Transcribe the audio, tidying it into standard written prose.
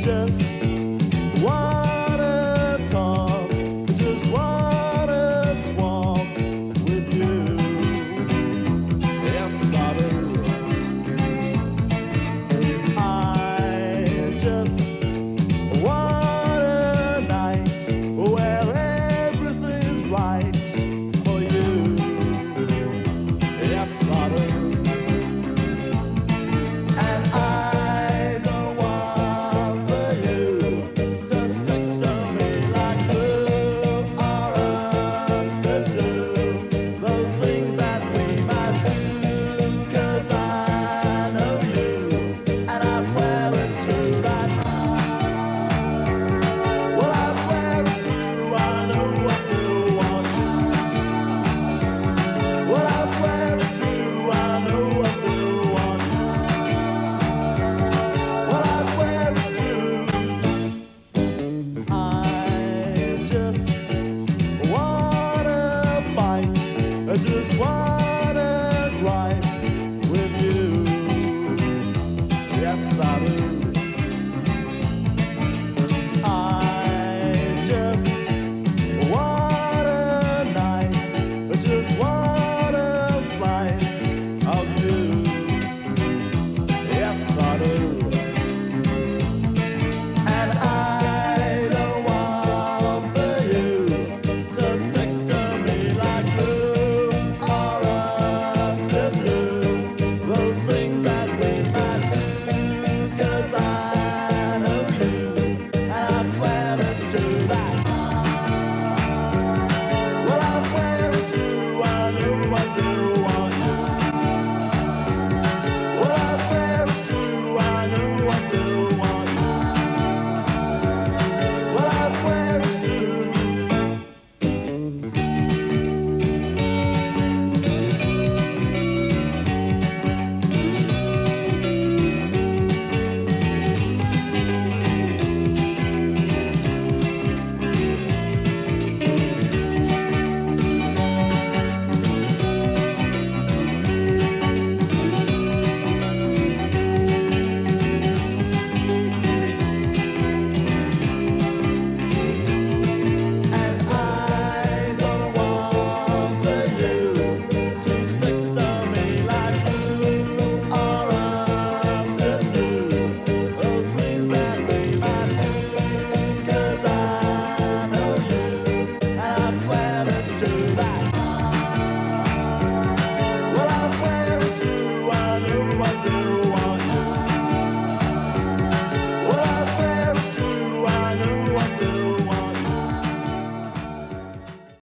just wanna talk, just wanna swamp with you. Yes, I do. I just want a night where everything's right for you. Yes, I do. And I don't want for you to stick to me like you or us to do those things that we might do, 'cause I know you, and I swear it's true that well, I swear it's true, I know I still want you. Well, I swear it's true, I know I still want you. Well, I swear it's true. I just wanna fight, I just wanna gripe with you. Yes, I do. I just want a night, I just want a slice of you. Yes, I do. And I don't want for you to stick to me like you or us to do those things that we might do, 'cause I know you, and I swear it's true that well, I swear it's true, I know I still want you. Well, I swear it's true, I know I still want you. Well, I swear it's true. And I don't want for you to stick to me like you or us to do those things that we might do, 'cause I know you, and I swear it's true that well, I swear it's true, I know I still want you. Well, I swear it's true, I know I still